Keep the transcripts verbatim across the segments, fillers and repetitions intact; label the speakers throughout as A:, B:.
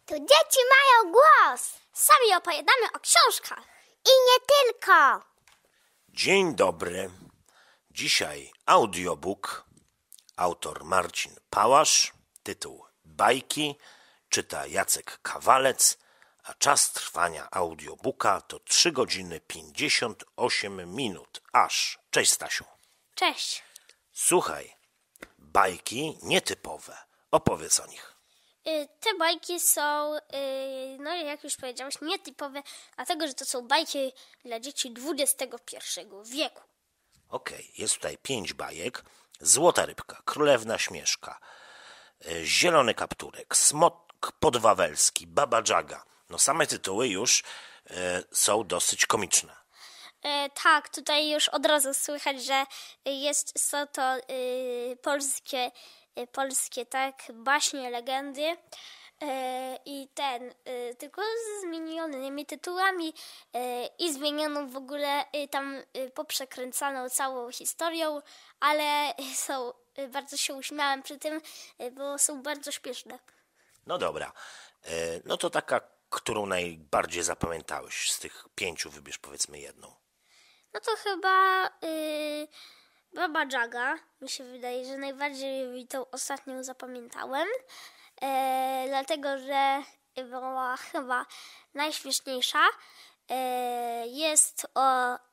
A: Tu dzieci mają głos.
B: Sami opowiadamy o książkach.
A: I nie tylko.
C: Dzień dobry. Dzisiaj audiobook. Autor Marcin Pałasz. Tytuł Bajki. Czyta Jacek Kawalec. A czas trwania audiobooka to trzy godziny pięćdziesiąt osiem minut. Aż. Cześć, Stasiu.
B: Cześć.
C: Słuchaj. Bajki nietypowe. Opowiedz o nich.
B: Te bajki są, no jak już powiedziałeś, nietypowe, dlatego że to są bajki dla dzieci dwudziestego pierwszego wieku.
C: Okej, okay, jest tutaj pięć bajek. Złota rybka, królewna Śmieszka, zielony kapturek, smok podwawelski, Baba Jaga. No same tytuły już e, są dosyć komiczne.
B: E, tak, tutaj już od razu słychać, że jest, są to e, polskie polskie, tak, baśnie, legendy e, i ten, e, tylko z zmienionymi tytułami e, i zmienioną w ogóle e, tam e, poprzekręcaną całą historią, ale są, e, bardzo się uśmiałem przy tym, e, bo są bardzo śmieszne.
C: No dobra, e, no to taka, którą najbardziej zapamiętałeś z tych pięciu, wybierz powiedzmy jedną.
B: No to chyba... E, Baba Jaga, mi się wydaje, że najbardziej tą ostatnią zapamiętałem, e, dlatego że była chyba najśmieszniejsza. E, jest o e,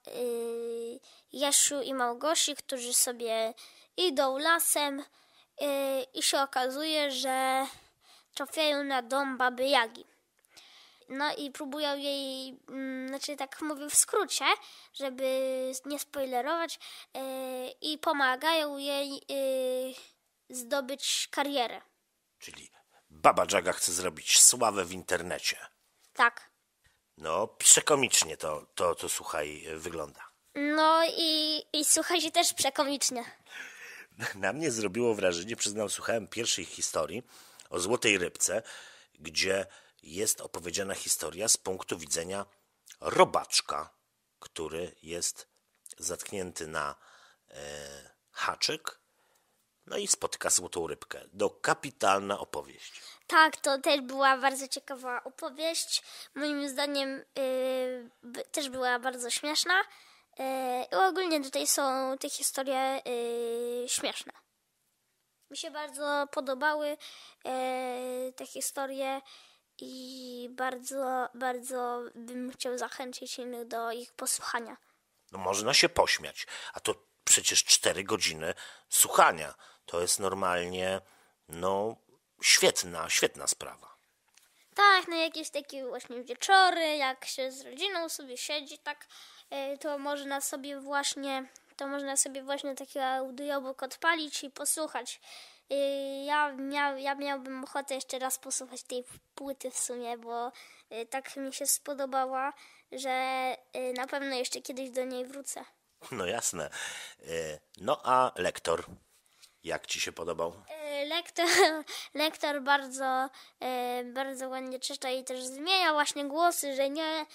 B: Jasiu i Małgosi, którzy sobie idą lasem e, i się okazuje, że trafiają na dom Baby Jagi. No i próbują jej, mm, znaczy tak mówię w skrócie, żeby nie spoilerować, yy, i pomagają jej yy, zdobyć karierę.
C: Czyli Baba Jaga chce zrobić sławę w internecie.
B: Tak.
C: No, przekomicznie to, to, to słuchaj, wygląda.
B: No i, i słuchajcie też przekomicznie.
C: Na mnie zrobiło wrażenie, przyznam, słuchałem pierwszej historii o Złotej Rybce, gdzie jest opowiedziana historia z punktu widzenia robaczka, który jest zatknięty na e, haczyk, no i spotyka Złotą Rybkę. No, kapitalna opowieść.
B: Tak, to też była bardzo ciekawa opowieść. Moim zdaniem yy, też była bardzo śmieszna. Yy, I ogólnie tutaj są te historie yy, śmieszne. Mi się bardzo podobały yy, te historie. I bardzo, bardzo bym chciał zachęcić innych do ich posłuchania.
C: No można się pośmiać, a to przecież cztery godziny słuchania. To jest normalnie, no, świetna, świetna sprawa.
B: Tak, no jakieś takie właśnie wieczory, jak się z rodziną sobie siedzi, tak, to można sobie właśnie, to można sobie właśnie taki audiobook odpalić i posłuchać. Ja, miał, ja miałbym ochotę jeszcze raz posłuchać tej płyty w sumie, bo tak mi się spodobała, że na pewno jeszcze kiedyś do niej wrócę.
C: No jasne. No a lektor, jak ci się podobał?
B: Lektor, lektor bardzo, bardzo ładnie czyta i też zmienia właśnie głosy, że nie...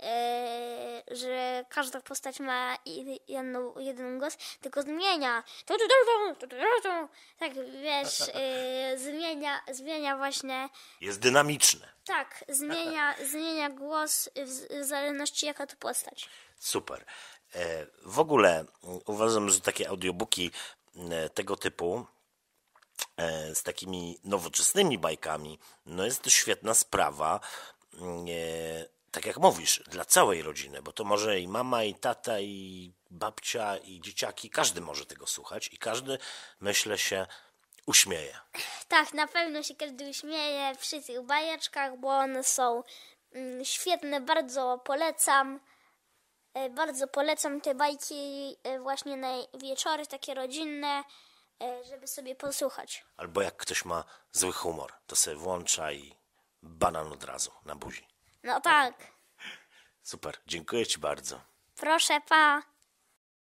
B: Yy, że każda postać ma jedną, jeden głos, tylko zmienia. Tak, wiesz, yy, zmienia, zmienia właśnie.
C: Jest dynamiczne.
B: Tak, zmienia, zmienia głos w, w zależności jaka to postać.
C: Super. E, w ogóle uważam, że takie audiobooki e, tego typu e, z takimi nowoczesnymi bajkami, no jest to świetna sprawa. E, Tak jak mówisz, dla całej rodziny, bo to może i mama, i tata, i babcia, i dzieciaki, każdy może tego słuchać i każdy, myślę, się uśmieje.
B: Tak, na pewno się każdy uśmieje przy tych bajeczkach, bo one są mm, świetne, bardzo polecam. E, bardzo polecam te bajki e, właśnie na wieczory takie rodzinne, e, żeby sobie posłuchać.
C: Albo jak ktoś ma zły humor, to sobie włącza i banan od razu na buzi.
B: No tak.
C: Super, dziękuję ci bardzo.
B: Proszę, pa.